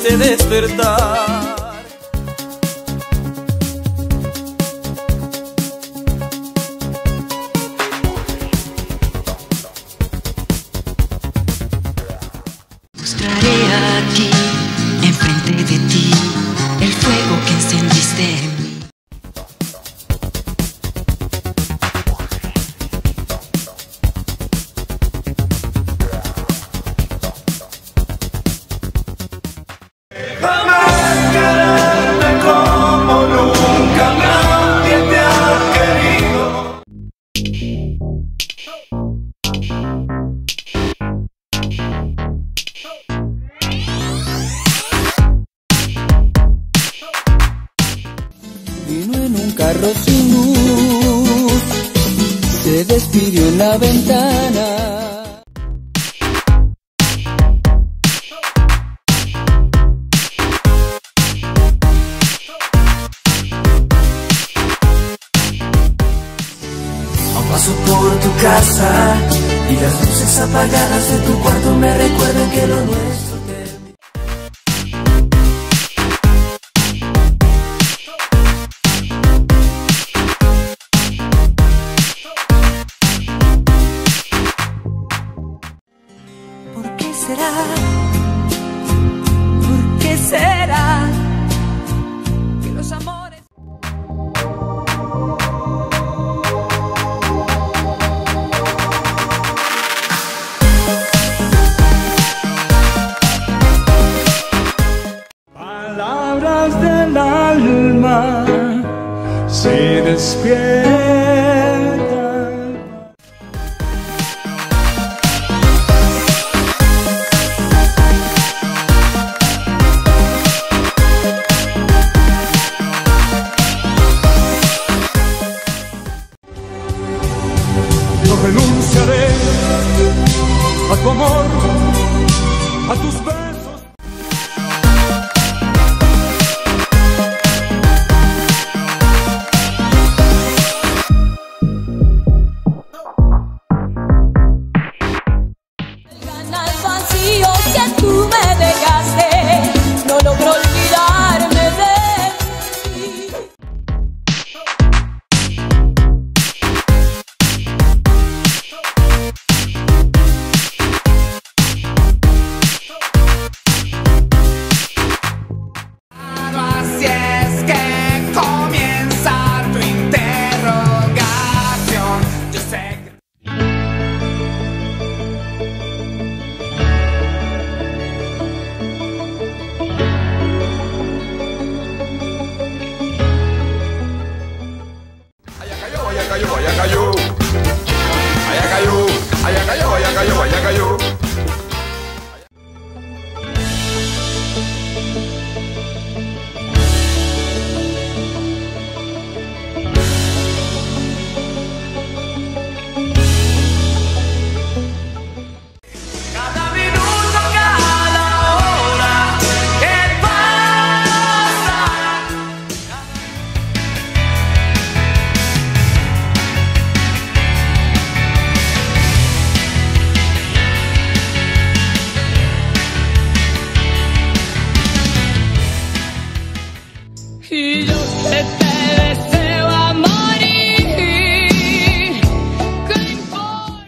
de despertar. Mostraré aquí, enfrente de ti, el fuego que encendiste en mí. Vino en un carro sin luz, se despidió en la ventana. Paso por tu casa y las luces apagadas de tu cuarto me recuerdan que lo nuestro terminó. ¿Por qué será? ¿Por qué será que los amores... Palabras del alma se despiertan. No renunciaré a tu amor, a tus besos. Y yo que te deseo a morir, ¿qué importa?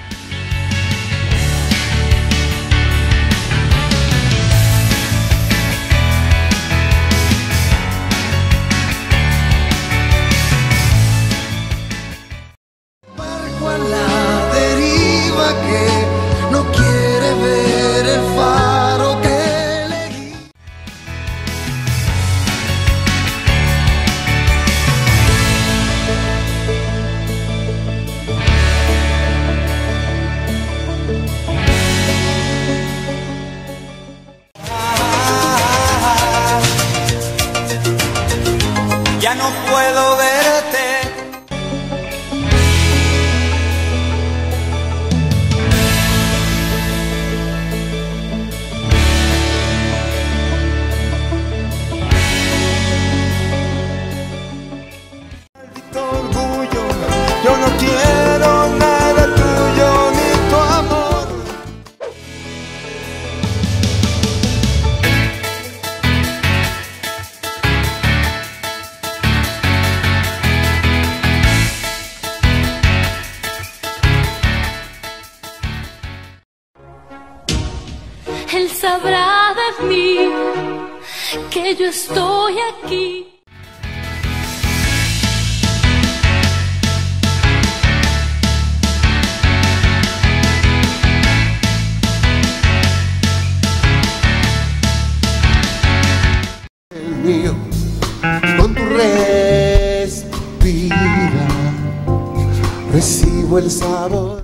Barco a la deriva que no quiere ver el faro que le guía. Ya no puedo verte. Maldito orgullo, yo no quiero nada tuyo ni tu amor. él sabrá de mí que yo estoy aquí. Mío, con tu respira, recibo el sabor.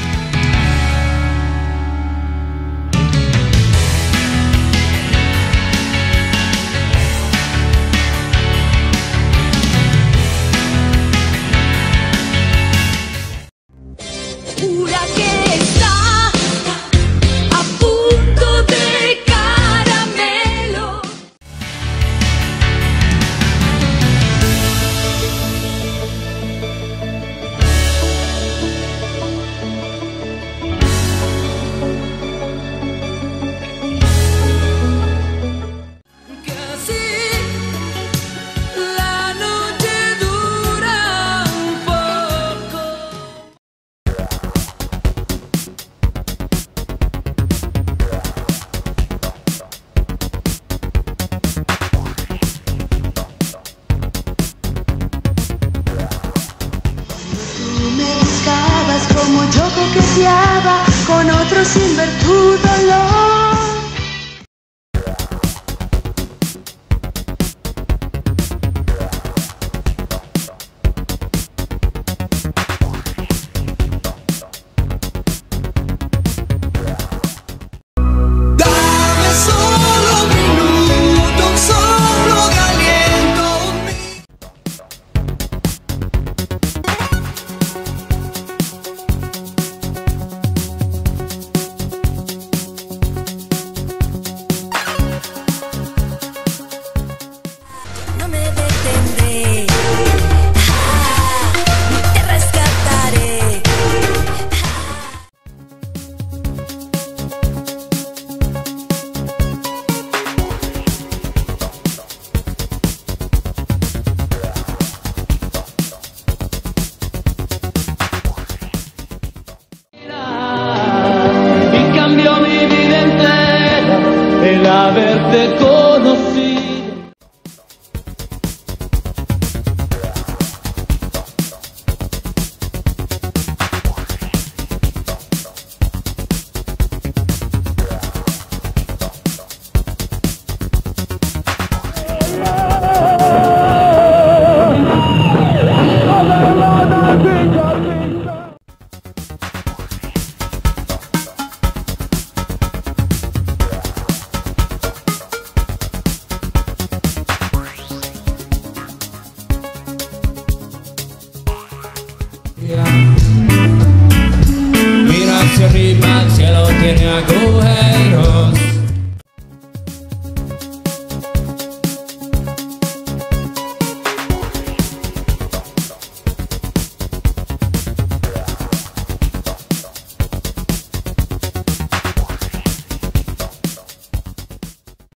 Jura que está a punto de caramelo. Que así la noche dura un poco. Tú me buscabas como yo coqueteaba con otro sin ver tu dolor. Dame solo un minuto, un soplo de aliento, No me detendré, ni te rescataré. Y cambió mi vida entera el haberte conocido.